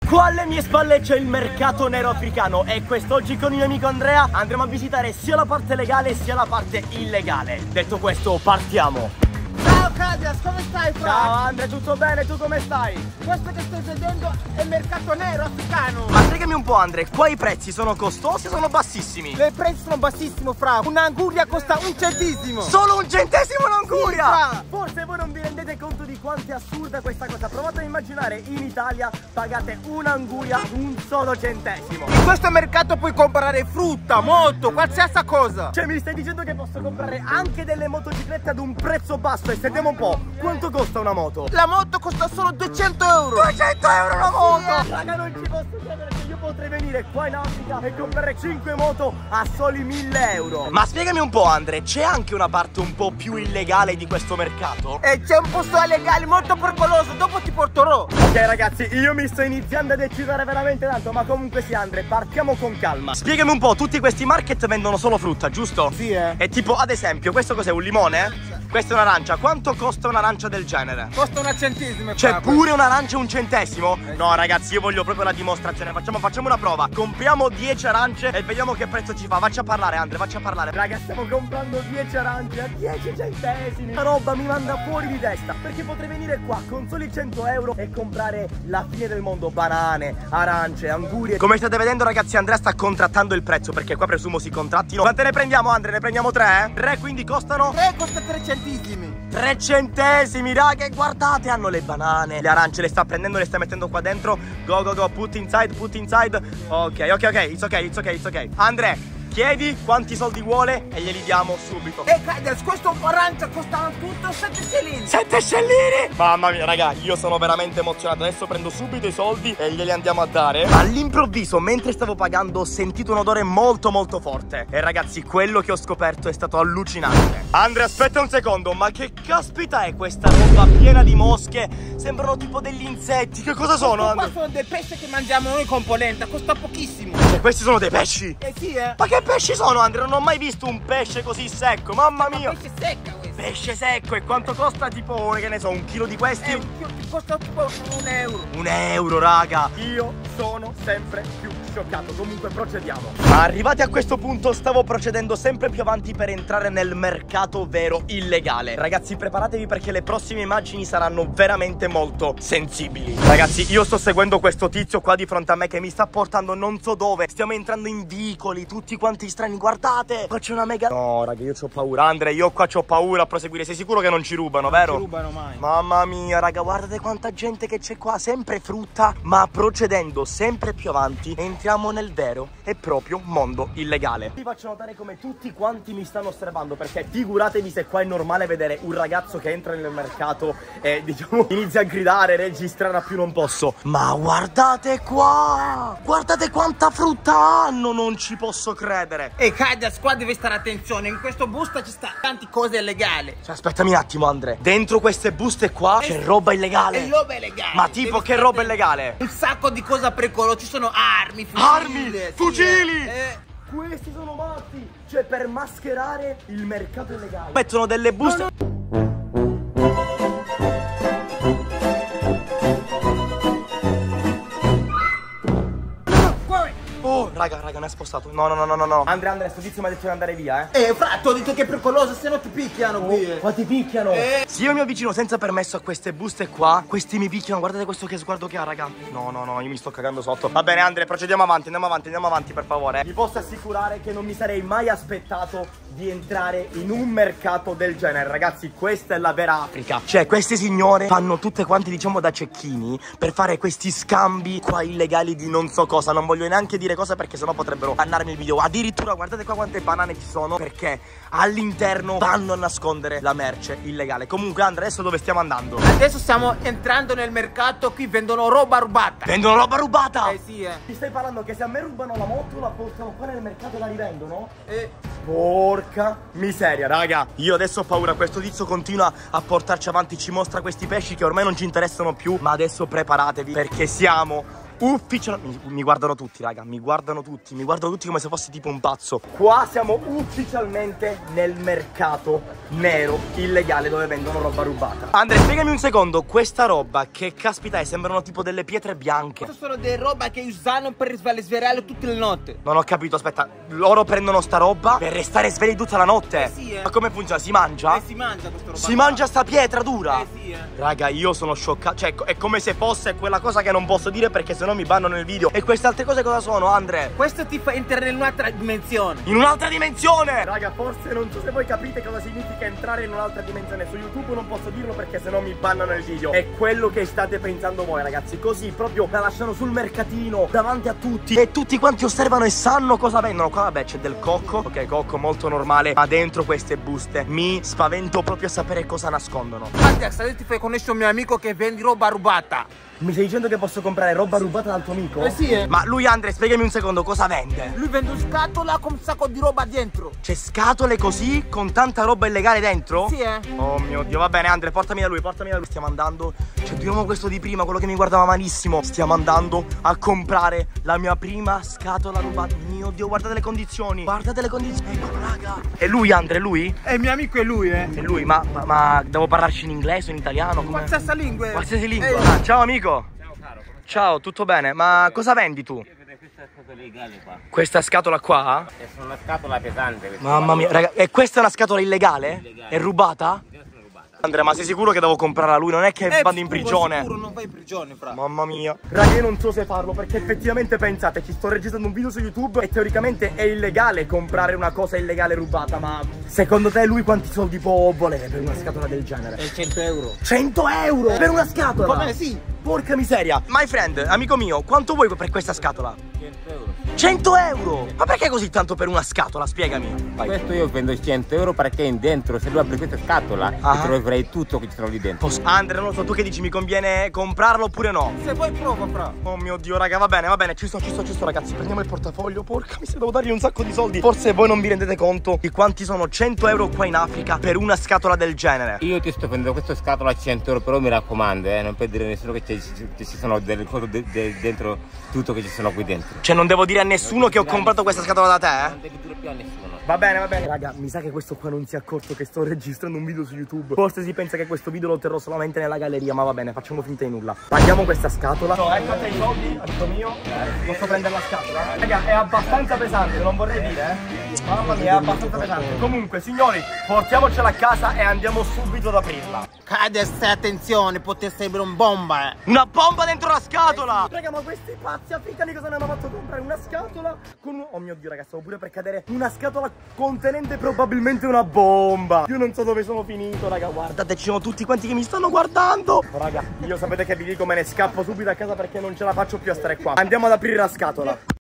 Qua alle mie spalle c'è il mercato nero africano e quest'oggi con il mio amico Andrea andremo a visitare sia la parte legale sia la parte illegale. Detto questo, partiamo. Ciao Cadias, come stai? Ciao Andrea, tutto bene? Tu come stai? Questo che stai vedendo è il mercato nero africano. Ma spiegami un po' Andrea, qua i prezzi sono costosi o sono bassissimi? I prezzi sono bassissimi, fra. Un'anguria costa un centesimo. Solo un centesimo un'anguria? Sì, forse voi non vi rendete conto di quanto è assurda questa cosa. Provate a immaginare, in Italia pagate un'anguria un solo centesimo. In questo mercato puoi comprare frutta, moto, qualsiasi cosa. Cioè mi stai dicendo che posso comprare anche delle motociclette ad un prezzo basso? E sentiamo un po', quanto costa una moto? La moto costa solo 200 euro. 200 euro una moto? Sì, raga, non ci posso credere che io potrei venire qua in Africa e comprare 5 moto a soli 1000 euro. Ma spiegami un po' Andre, c'è anche una parte un po' più illegale di questo mercato? E c'è un posto illegale molto pericoloso, dopo ti porterò. Ok ragazzi, io mi sto iniziando ad eccitare veramente tanto, ma comunque sì Andre, partiamo con calma. Spiegami un po', tutti questi market vendono solo frutta, giusto? Sì, E tipo, ad esempio, questo cos'è, un limone? Questa è un'arancia, quanto costa un'arancia del genere? Costa una centesima. C'è pure un'arancia un centesimo? No ragazzi, io voglio proprio la dimostrazione. Facciamo una prova. Compriamo 10 arance e vediamo che prezzo ci fa. Faccia parlare Andre, faccia parlare. Raga, stiamo comprando 10 arance a 10 centesimi. La roba mi manda fuori di testa, perché potrei venire qua con soli 100 euro e comprare la fine del mondo. Banane, arance, angurie. Come state vedendo ragazzi, Andrea sta contrattando il prezzo, perché qua presumo si contrattino. Quante ne prendiamo Andre? Ne prendiamo 3? 3 quindi costano? 3 costa 3 centesimi. 3 centesimi, raga, guardate, hanno le banane, le arance, le sta prendendo, le sta mettendo qua dentro. Go, go, go, put inside. Ok, it's ok. Andre, chiedi quanti soldi vuole e glieli diamo subito. E Cadias, questo arancia costano tutto 7 scellini. 7 scellini? Mamma mia, raga, io sono veramente emozionato. Adesso prendo subito i soldi e glieli andiamo a dare. All'improvviso, mentre stavo pagando, ho sentito un odore molto molto forte. E ragazzi, quello che ho scoperto è stato allucinante. Andre, aspetta un secondo, ma che caspita è questa roba piena di mosche? Sembrano tipo degli insetti. Che cosa sono, Andre? Qua sono dei pesci che mangiamo noi con polenta, costa pochissimo. Cioè, questi sono dei pesci? Sì, Ma che pesci sono, Andre? Non ho mai visto un pesce così secco, mamma mia. Pesce secco questo. Pesce secco, e quanto costa tipo, che ne so, un chilo di questi? Costa tipo 1 euro. 1 euro, raga. Io sono sempre più scioccato. Comunque procediamo. Ma arrivati a questo punto stavo procedendo sempre più avanti per entrare nel mercato vero illegale. Ragazzi, preparatevi perché le prossime immagini saranno veramente molto sensibili. Ragazzi, io sto seguendo questo tizio qua di fronte a me che mi sta portando non so dove. Stiamo entrando in vicoli, tutti quanti strani. Guardate, qua c'è una mega... No, raga, io c'ho paura, Andre, io qua c'ho paura a proseguire. Sei sicuro che non ci rubano, vero? Non ci rubano mai. Mamma mia, raga, guardate quanta gente che c'è qua. Sempre frutta, ma procedendo sempre più avanti entriamo nel vero e proprio mondo illegale. Vi faccio notare come tutti quanti mi stanno osservando, perché figuratevi se qua è normale vedere un ragazzo che entra nel mercato e diciamo inizia a gridare, registrare a più non posso. Ma guardate qua, guardate quanta frutta hanno, non ci posso credere. E Cadias, qua deve stare attenzione, in questo busta ci sta tanti cose illegali. Cioè, aspettami un attimo Andre, dentro queste buste qua c'è roba illegale. È roba illegale. Ma tipo che roba illegale? Un sacco di cose pericolose, ci sono armi, fucili. Questi sono matti, cioè per mascherare il mercato illegale mettono delle buste. Oh, raga, non è spostato. No. Andre, sto tizio mi ha detto di andare via, fra, ti ho detto che è pericoloso, se no ti picchiano qui. Qua ti picchiano. Se io mi avvicino senza permesso a queste buste qua, questi mi picchiano. Guardate questo che sguardo che ha, raga. No, io mi sto cagando sotto. Va bene, Andre, procediamo avanti, andiamo avanti, per favore. Vi posso assicurare che non mi sarei mai aspettato di entrare in un mercato del genere. Ragazzi, questa è la vera Africa. Cioè, queste signore fanno tutte quante, diciamo, da cecchini per fare questi scambi qua illegali di non so cosa. Non voglio neanche dire cosa perché sennò potrebbero bannarmi il video. Addirittura guardate qua quante banane ci sono, perché all'interno vanno a nascondere la merce illegale. Comunque Andre, adesso dove stiamo andando? Adesso stiamo entrando nel mercato, qui vendono roba rubata. Vendono roba rubata? Sì. Mi stai parlando che se a me rubano la moto la portano qua nel mercato e la rivendono? Porca miseria, raga. Io adesso ho paura. Questo tizio continua a portarci avanti, ci mostra questi pesci che ormai non ci interessano più. Ma adesso preparatevi perché siamo ufficialmente... Mi guardano tutti, raga, mi guardano tutti come se fossi tipo un pazzo. Qua siamo ufficialmente nel mercato nero, illegale, dove vendono roba rubata. Andre, spiegami un secondo, questa roba, che caspita è? Sembrano tipo delle pietre bianche. Queste sono delle roba che usano per svegliare tutte le notti. Non ho capito, aspetta, loro prendono sta roba per restare svegli tutta la notte? Sì, Ma come funziona? Si mangia? Si mangia questa roba. Si mangia sta pietra dura? Sì. Raga, io sono scioccato. Cioè, è come se fosse quella cosa che non posso dire perché sennò mi bannano il video. E queste altre cose cosa sono, Andre? Questo ti fa entrare in un'altra dimensione. In un'altra dimensione! Raga, forse non so se voi capite cosa significa entrare in un'altra dimensione. Su YouTube non posso dirlo perché sennò mi bannano il video. È quello che state pensando voi, ragazzi. Così proprio la lasciano sul mercatino davanti a tutti e tutti quanti osservano e sanno cosa vendono. Qua vabbè c'è del cocco. Ok, cocco molto normale. Ma dentro queste buste mi spavento proprio a sapere cosa nascondono. Alex, adesso ti fai conoscere un mio amico che vende roba rubata. Mi stai dicendo che posso comprare roba rubata dal tuo amico? Sì. Ma lui, Andre, spiegami un secondo, cosa vende? Lui vende una scatola con un sacco di roba dentro. C'è scatole così, con tanta roba illegale dentro? Sì, Oh mio Dio, va bene, Andre, portami da lui. Stiamo andando, cioè di nuovo questo di prima, quello che mi guardava malissimo. Stiamo andando a comprare la mia prima scatola rubata. Mio Dio, guardate le condizioni. Guardate le condizioni. Eccolo, raga. È lui, Andre, è lui? Il mio amico è lui, È lui, ma devo parlarci in inglese o in italiano? Qualsiasi lingua. Qualsiasi lingua. Ciao amico. Ciao caro, come Ciao, tutto bene? Ma cosa vendi tu? questa scatola legale qua? Questa scatola qua? È una scatola pesante. Mamma mia, raga, e questa è una scatola illegale? È rubata? Andrea, ma sei sicuro che devo comprarla a lui? Non è che vado in prigione? Sicuro, non vai in prigione, fra. Mamma mia. Raga, io non so se farlo perché effettivamente pensate, ci sto registrando un video su YouTube e teoricamente è illegale comprare una cosa illegale rubata, ma secondo te lui quanti soldi può volere per una scatola del genere? 100 euro. 100 euro per una scatola? Come sì? Porca miseria. My friend, amico mio, quanto vuoi per questa scatola? 100 euro. 100 euro? Ma perché così tanto per una scatola? Spiegami. Vai. Questo io vendo 100 euro perché in dentro, se lui apre questa scatola, troverai tutto che ci sono lì dentro. Andre, non lo so, tu che dici, mi conviene comprarlo oppure no? Se vuoi prova, fra. Oh mio Dio, raga, va bene, ci sto ragazzi. Prendiamo il portafoglio, porca miseria, devo dargli un sacco di soldi. Forse voi non vi rendete conto di quanti sono 100 euro qua in Africa per una scatola del genere. Io ti sto vendendo questa scatola a 100 euro, però mi raccomando, non per dire a nessuno che ci sono delle cose dentro tutto che ci sono qui dentro. Cioè non devo dire a nessuno che ho comprato questa scatola da te, Non devi dire più a nessuno. Va bene. Raga, mi sa che questo qua non si è accorto che sto registrando un video su YouTube. Forse si pensa che questo video lo terrò solamente nella galleria, ma va bene, facciamo finta di nulla. Paghiamo questa scatola. No, ecco a te i soldi, amico mio. Posso prendere la scatola? Raga, è abbastanza pesante, non vorrei dire, Mamma mia, è abbastanza pesante. Comunque, signori, portiamocela a casa e andiamo subito ad aprirla. Adesso stai attenzione, potesse essere un bomba, Una bomba dentro la scatola! Raga, ma questi pazzi africani cosa ne hanno fatto comprare? Una scatola con... Oh mio Dio, ragazzi, stavo pure per cadere. Una scatola contenente probabilmente una bomba. Io non so dove sono finito, raga. Guardate, ci sono tutti quanti che mi stanno guardando. Oh, raga, io sapete che vi dico, me ne scappo subito a casa perché non ce la faccio più a stare qua. Andiamo ad aprire la scatola.